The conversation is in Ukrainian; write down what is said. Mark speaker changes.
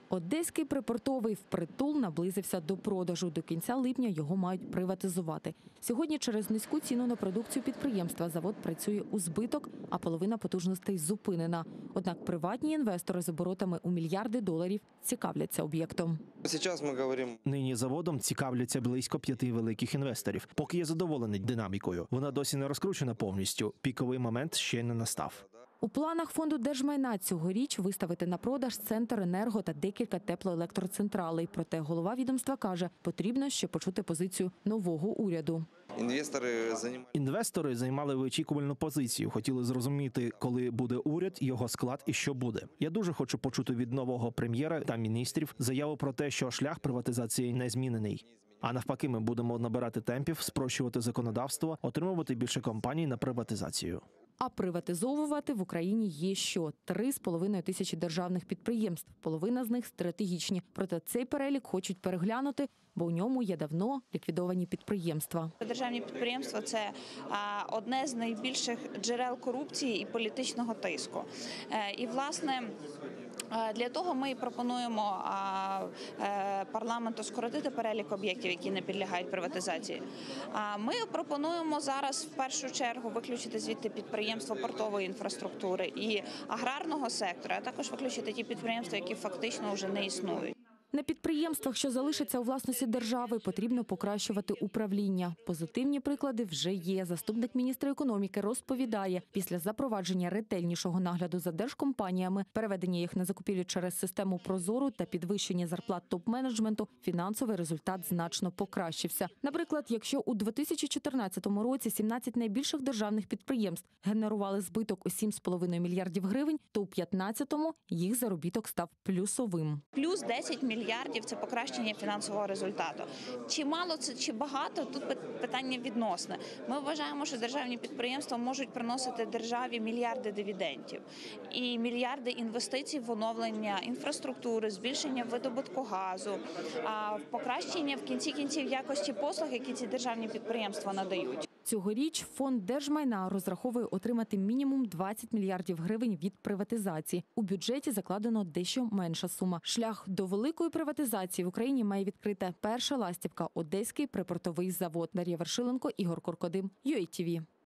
Speaker 1: Одеський припортовий впритул наблизився до продажу. До кінця липня його мають приватизувати. Сьогодні через низьку ціну на продукцію підприємства завод працює у збиток, а половина потужностей зупинена. Однак приватні інвестори з оборотами у мільярди доларів цікавляться об'єктом.
Speaker 2: Нині заводом цікавляться близько 5 великих інвесторів. Поки я задоволений динамікою. Вона досі не розкручена повністю. Піковий момент ще не настав.
Speaker 1: У планах фонду держмайна цьогоріч виставити на продаж Центренерго та декілька теплоелектроцентралей. Проте голова відомства каже, потрібно ще почути позицію нового уряду.
Speaker 2: Інвестори займали вичікувальну позицію, хотіли зрозуміти, коли буде уряд, його склад і що буде. Я дуже хочу почути від нового прем'єра та міністрів заяву про те, що шлях приватизації не змінений. А навпаки, ми будемо набирати темпів, спрощувати законодавство, отримувати більше компаній на приватизацію.
Speaker 1: А приватизовувати в Україні є що? 3,5 тисячі державних підприємств. Половина з них стратегічні. Проте цей перелік хочуть переглянути, бо у ньому є давно ліквідовані підприємства.
Speaker 3: Державні підприємства – це одне з найбільших джерел корупції і політичного тиску. І, власне, для того ми пропонуємо парламенту скоротити перелік об'єктів, які не підлягають приватизації. Ми пропонуємо зараз в першу чергу виключити звідти підприємства портової інфраструктури і аграрного сектора, а також виключити ті підприємства, які фактично вже не існують.
Speaker 1: На підприємствах, що залишаться у власності держави, потрібно покращувати управління. Позитивні приклади вже є. Заступник міністра економіки розповідає, після запровадження ретельнішого нагляду за держкомпаніями, переведення їх на закупівлю через систему Прозору та підвищення зарплат топ-менеджменту, фінансовий результат значно покращився. Наприклад, якщо у 2014 році 17 найбільших державних підприємств генерували збиток у 7,5 мільярдів гривень, то у 2015-му їх заробіток став плюсовим.
Speaker 3: Плюс 10 мільярдів – це покращення фінансового результату. Чи мало це, чи багато – тут питання відносне. Ми вважаємо, що державні підприємства можуть приносити державі мільярди дивідендів і мільярди інвестицій в оновлення інфраструктури, збільшення видобутку газу, покращення в кінці кінців якості послуг, які ці державні підприємства надають.
Speaker 1: Цьогоріч фонд держмайна розраховує отримати мінімум 20 мільярдів гривень від приватизації. У бюджеті закладено дещо менша сума. Шлях до великої приватизації в Україні має відкрити перша ластівка – Одеський припортовий завод. Дар'я Вершиленко, Ігор Коркодим, UATV.